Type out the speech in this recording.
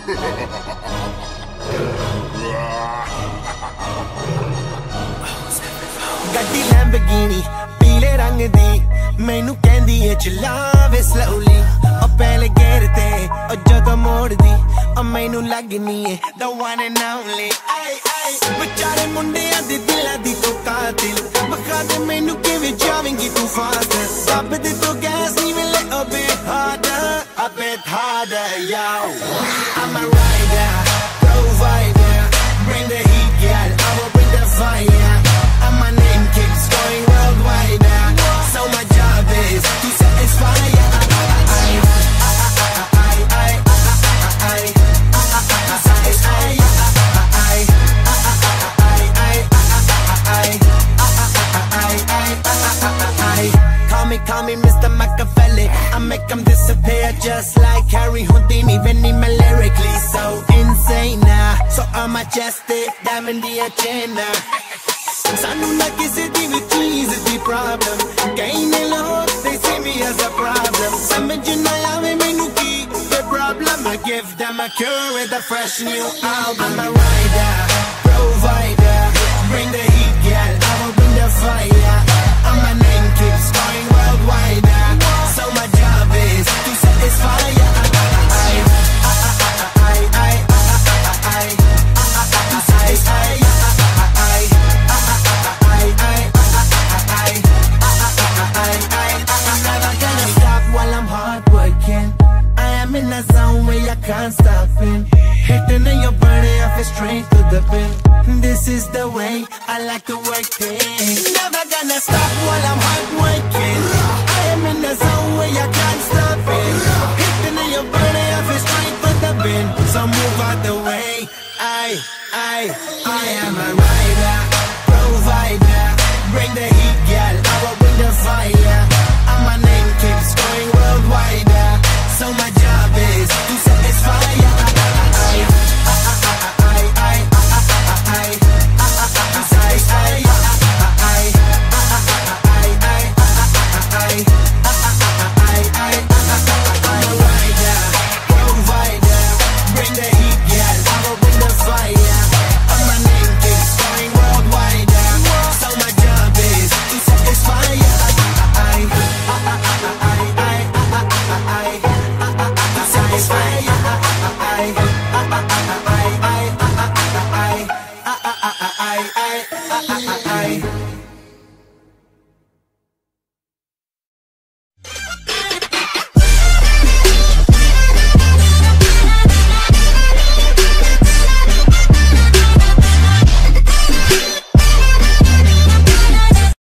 ਗੱਡੀ ਲੈਂਬਰਗਿਨੀ ਪੀਲੇ ਰੰਗ ਦੀ ਮੈਨੂੰ ਕਹਿੰਦੀ ਏ ਚਲਾਵੇ slowly ਉਹ ਪਹਿਲੇ ਗੇਰ ਤੇ ਉਹ ਜਦੋਂ ਮੋੜਦੀ ਉਹ ਮੈਨੂੰ ਲੱਗਨੀ ਏ the one and only ਵਿਚਾਰੇ ਮੁੰਡਿਆਂ ਦੇ ਦਿਲਾਂ ਦੀ ਤੂੰ ਕਾਤਿਲ ਮਖਾ ਦੇ ਮੈਨੂੰ ਕਿਵੇਂ ਜਾਵੇਂਗੀ ਤੂੰ ਫਾਸਟ ਸਭ ਦੇ ਤੋਂ ਗੈਸ ਨਹੀਂ ਮਿਲੇ a bit harder yo I'm a rider provider bring the heat girl I will bring the fire and my name keeps going worldwide now so my job is to satisfy Call me Mr. Machiavelli I make them disappear just like Harry Houdini When I'm lyrically so insane now So I'm majestic, diamond the agenda Sanu na kisi di vi cheese di problem Kaine log, they see me as a problem Samajh na aave mainu ki the problem I give them a cure with a fresh new album I'm a rider, provider Bring the heat girl, I will bring the fire And my name keeps going worldwide So my job is to satisfy in a zone where you can't stop it Hitting in your body, I feel straight to the pin This is the way I like to work it Never gonna stop while I'm hard working